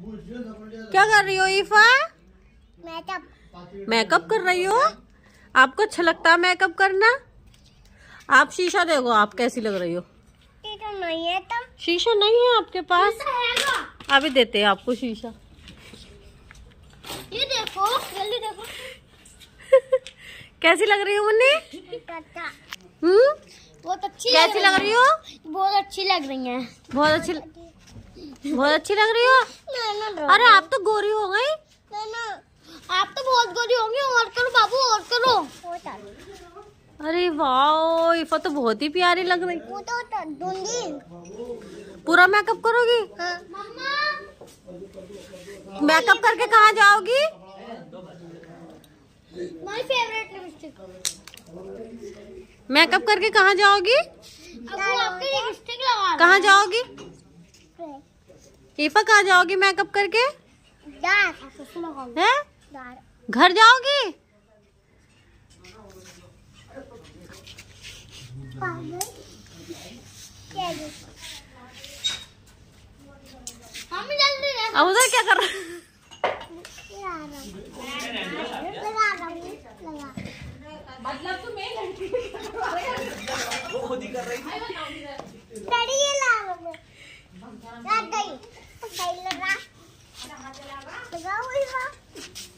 क्या कर रही हो ईफा? मेकअप। मेकअप कर रही हो? आपको अच्छा लगता है मेकअप करना? आप शीशा देखो, आप कैसी लग रही हो। शीशा नहीं है तब। शीशा नहीं है आपके पास? अभी देते हैं आपको शीशा। ये देखो, जल्दी देखो। कैसी लग रही हो मुन्नी? बहुत अच्छी। कैसी लग रही हो? बहुत अच्छी लग रही है। बहुत अच्छी लग रही हो। अरे आप तो गोरी हो गई। आप तो बहुत गोरी होंगी। और करो बाबू, और करो। अरे वाह, ईफा तो बहुत ही प्यारी लग रही। वो तो दूंगी। पूरा मेकअप करोगी? हाँ। मम्मा, मेकअप करके कहाँ जाओगी? My favourite lipstick. मेकअप करके कहाँ जाओगी? आपकी लिपस्टिक लगा। कहाँ जाओगी ईफा? कहाँ जाओगी मेकअप करके? हैं? घर जाओगी? अब उधर क्या कर रहा? मतलब तुम वो खुद ही कर रही थी।